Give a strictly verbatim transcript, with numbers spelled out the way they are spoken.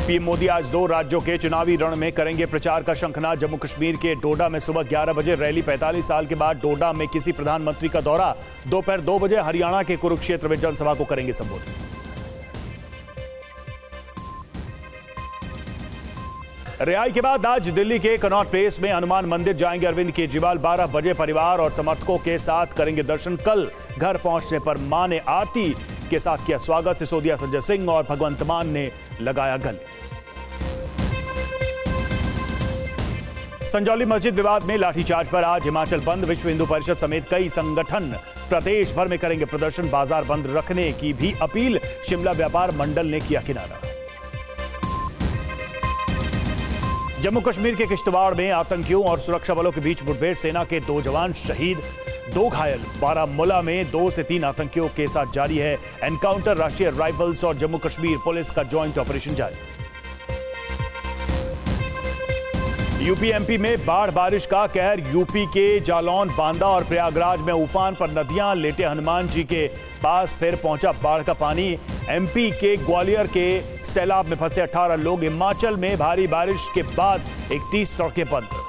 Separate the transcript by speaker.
Speaker 1: PM Modi आज दो राज्यों के चुनावी रण में करेंगे प्रचार का शंखनाद। जम्मू कश्मीर के डोडा में सुबह ग्यारह बजे रैली। पैंतालीस साल के बाद डोडा में किसी प्रधानमंत्री का दौरा। दोपहर दो बजे हरियाणा के कुरुक्षेत्र में जनसभा को करेंगे संबोधित। रिहाई के बाद आज दिल्ली के कनॉट प्लेस में हनुमान मंदिर जाएंगे अरविंद केजरीवाल। बारह बजे परिवार और समर्थकों के साथ करेंगे दर्शन। कल घर पहुंचने पर मां ने आरती के साथ किया स्वागत। सिसोदिया संजय सिंह और भगवंत मान ने लगाया गले। संजौली मस्जिद विवाद में लाठीचार्ज पर आज हिमाचल बंद। विश्व हिंदू परिषद समेत कई संगठन प्रदेश भर में करेंगे प्रदर्शन। बाजार बंद रखने की भी अपील। शिमला व्यापार मंडल ने किया किनारा। जम्मू कश्मीर के किश्तवाड़ में आतंकियों और सुरक्षा बलों के बीच मुठभेड़। सेना के दो जवान शहीद, दो घायल। बारामूला में दो से तीन आतंकियों के साथ जारी है एनकाउंटर। राष्ट्रीय राइफल्स और जम्मू कश्मीर पुलिस का ज्वाइंट ऑपरेशन जारी। यूपी एमपी में बाढ़ बारिश का कहर। यूपी के जालौन, बांदा और प्रयागराज में उफान पर नदियां। लेटे हनुमान जी के पास फिर पहुंचा बाढ़ का पानी। एमपी के ग्वालियर के सैलाब में फंसे अठारह लोग। हिमाचल में भारी बारिश के बाद इकतीस सड़कें बंद।